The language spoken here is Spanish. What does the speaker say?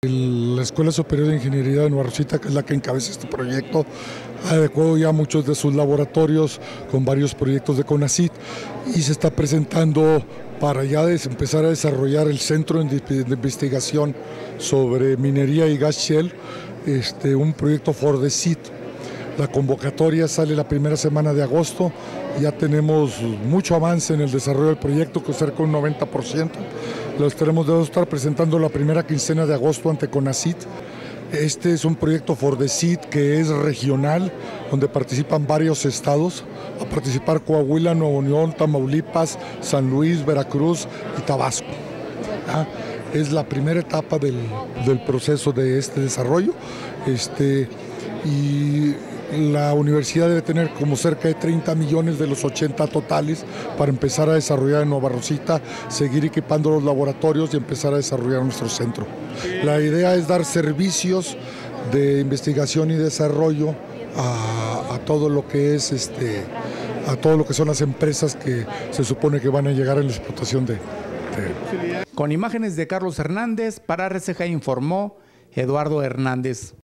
La Escuela Superior de Ingeniería de Nueva Rosita, que es la que encabeza este proyecto, ha adecuado ya muchos de sus laboratorios con varios proyectos de CONACYT y se está presentando para ya empezar a desarrollar el Centro de Investigación sobre Minería y Gas Shell, un proyecto for the Seed. La convocatoria sale la primera semana de agosto, ya tenemos mucho avance en el desarrollo del proyecto, que cerca de un 90%. Lo debemos estar presentando la primera quincena de agosto ante CONACYT. Este es un proyecto for the Seed que es regional, donde participan varios estados. Va a participar Coahuila, Nuevo León, Tamaulipas, San Luis, Veracruz y Tabasco. Es la primera etapa del proceso de este desarrollo. Y la universidad debe tener como cerca de 30 millones de los 80 totales para empezar a desarrollar en Nueva Rosita, seguir equipando los laboratorios y empezar a desarrollar nuestro centro. La idea es dar servicios de investigación y desarrollo a todo lo que es a todo lo que son las empresas que se supone que van a llegar en la explotación de. Con imágenes de Carlos Hernández, para RCG informó Eduardo Hernández.